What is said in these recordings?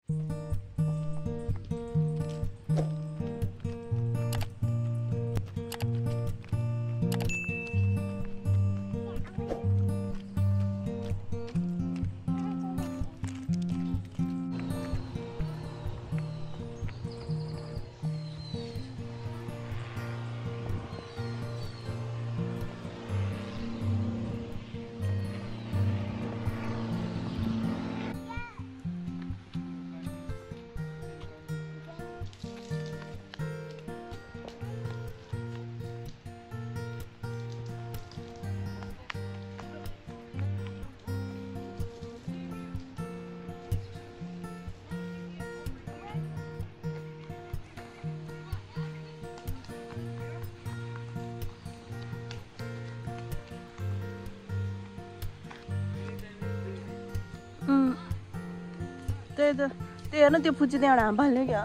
त्यही हेर्न त्यो फुच्ची त्यहाँबाट हाम फाल्यो क्या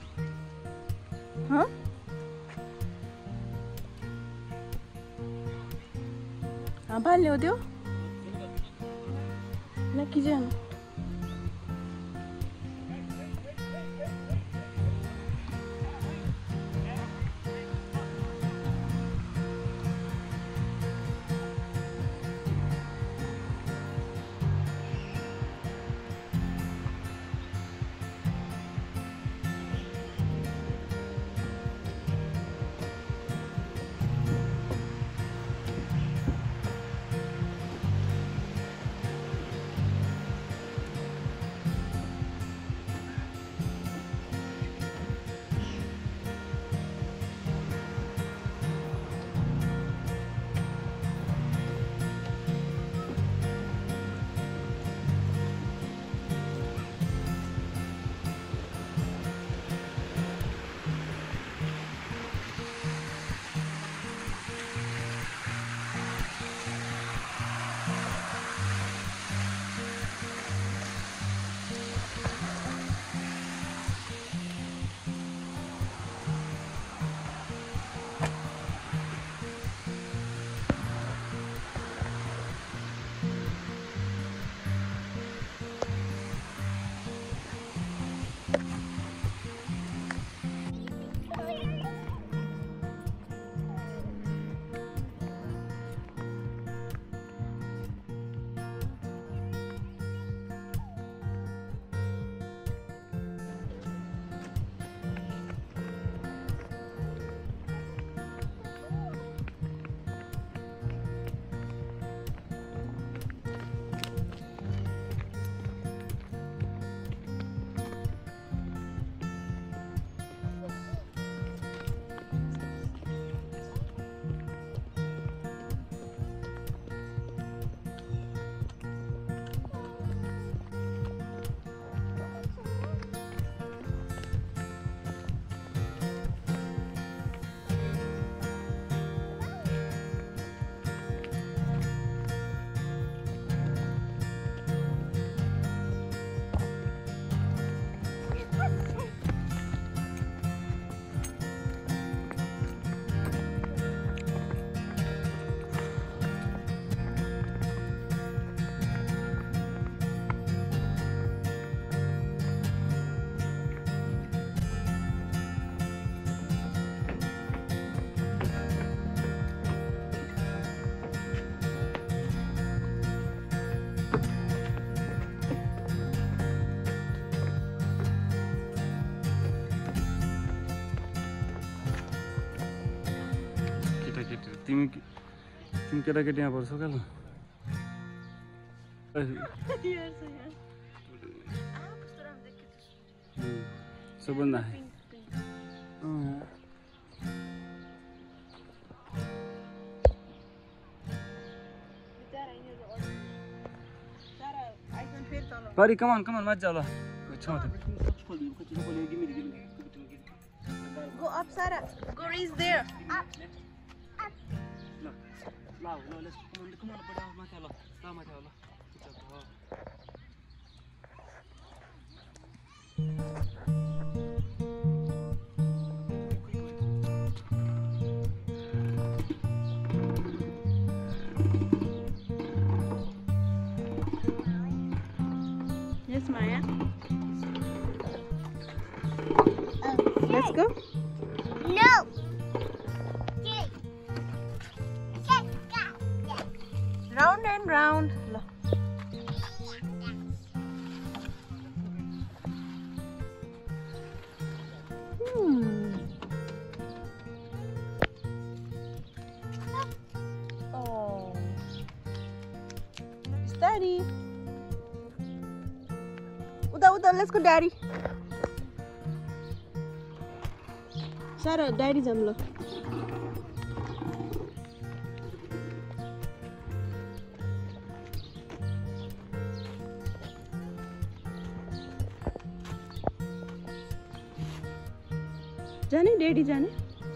हाम फाल्ने हो त्यो नक्की चाहिँ तिमी केटाकेटी यहाँ पर्छौ क्या ल सबभन्दा Buddy, come on, मजा ल Go up, Sarah. Go raise there. Up. Let's come on, put down Matala. Yes, Maya. Let's go. No. Round and round. ल. Oh. It's Daddy. Uda, let's go, Daddy. Sarah, Daddy jamlo. जाने Daddy जाने.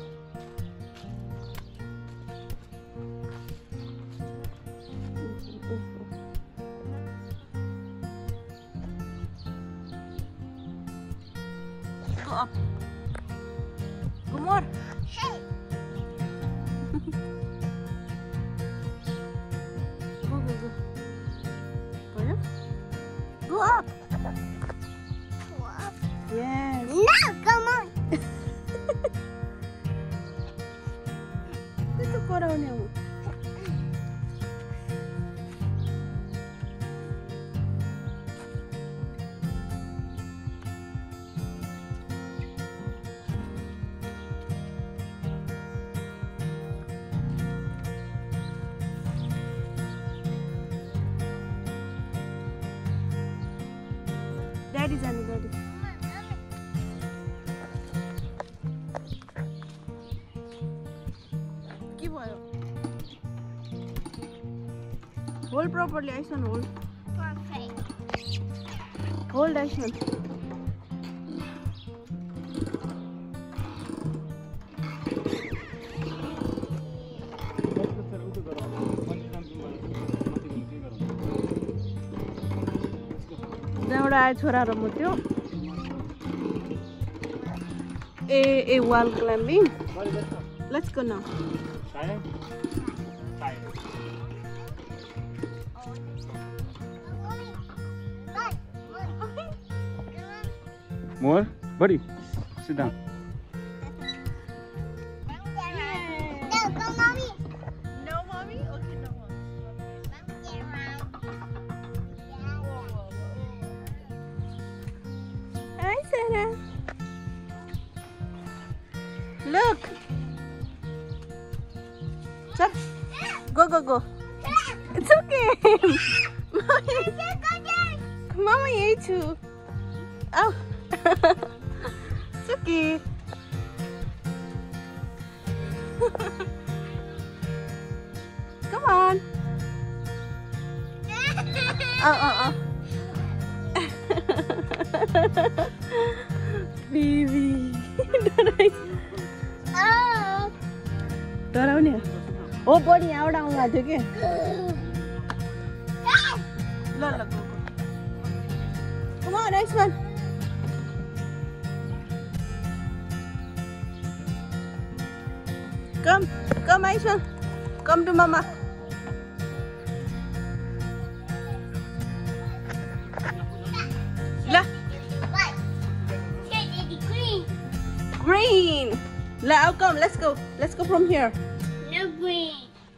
Go up. Go more. Hey. Go. Go, yeah? Go up. What? Yes. No, come on. Itu korangnya. Daddy जाने Daddy. के भयो? Hold properly, Aishan, hold. Perfect. Hold, Aishan. त्यहाँबाट आयो छोरा र म त्यो ए wall climbing. Let's go now. More? Buddy, sit down. No, go, mommy. No, mommy? Okay, no, mommy. Get around. Hi, Sarah. Look. Stop. Go. It's okay. Mama ate too. Oh. It's okay. Come on. Oh. Baby. Oh. डराउने हो body यहाँबाट आउनु लाग्थ्यो कि ल go Come on, next one. Come, Aisha. Come to Mama. La. What? Green. Green. La, I'll come. Let's go. Let's go from here. No green.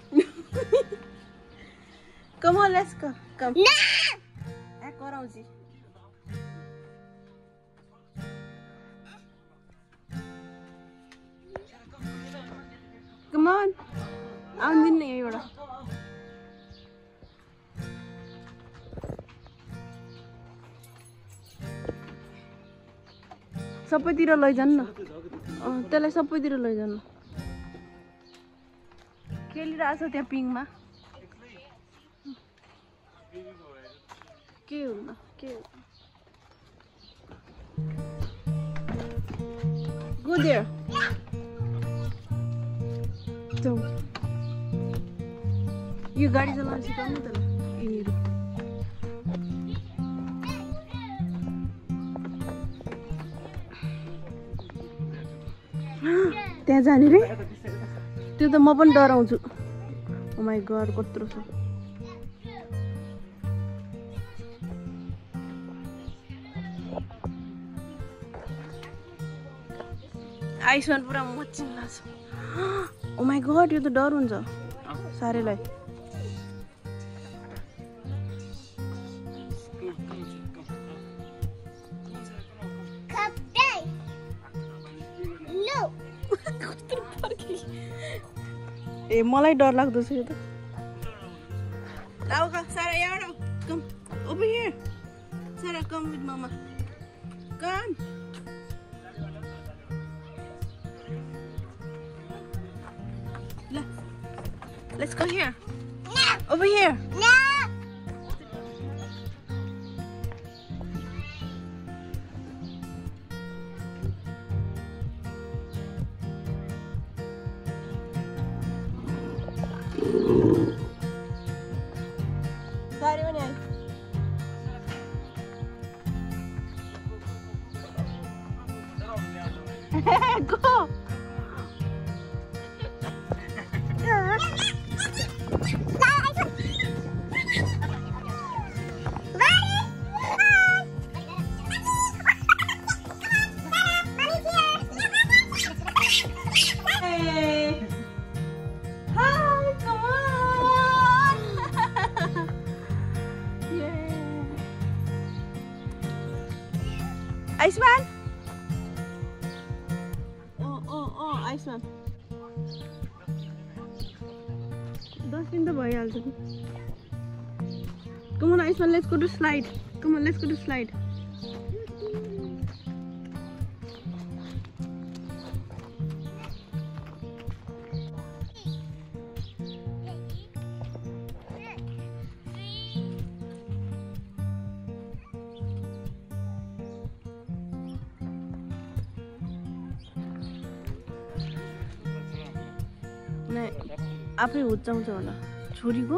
Come on, let's go. Come. No. Korauji. Come on. आउँदिन यहीबाट सबैतिर लैजानु न त्यसलाई सबैतिर लैजानु खेलिरहेछ त्यहाँ पिङमा के हुन्न के Go there. यो गाडी चलाउन सिकाउनु त ल यिनीहरु त्यहाँ जाने रे त्यो त म पनि डराउँछु ओ माय गॉड कत्रो छ आइसमा पुरा मचिल्ला छ ओ माई गॉड यो त डर हुन्छ सारेलाई Kapten. No. ए मलाई डर लाग्दछ यो त लाउ सारा यहाँ कम over here Sarah come with mama come let's go here No. over here No. सारे पनि आइ go Hey. Hi, come on. Yeah. Iceman. Oh, Iceman. 10 दिन त भइहाल्छ नि Come on, Iceman, let's go to slide. Come on, let's go to slide. आफै हुच्चाउँछ होला छोरीको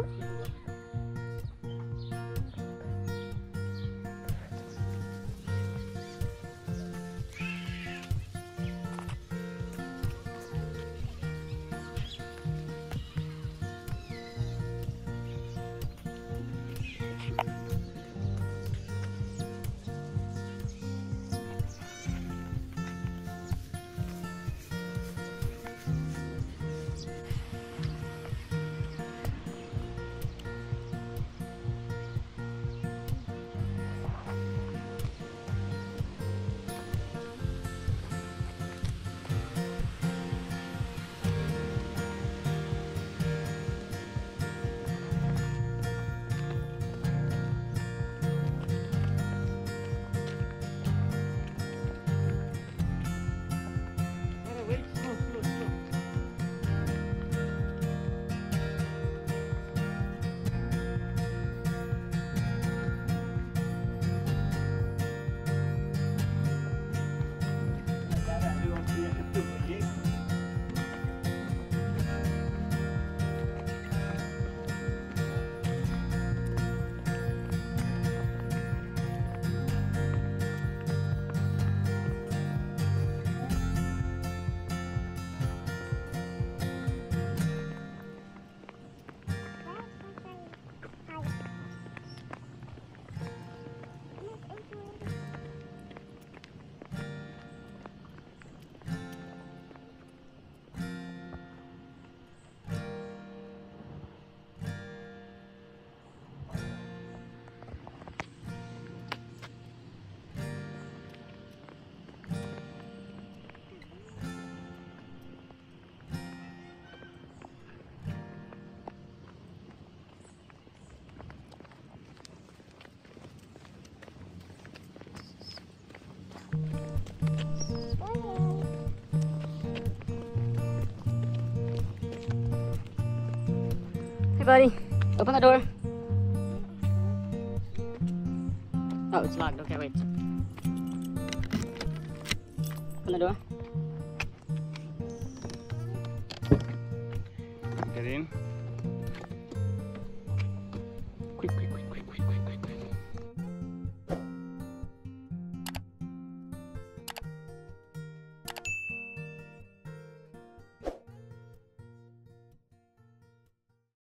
Hey, buddy. Open the door. Oh, it's locked. Okay, wait. Open the door.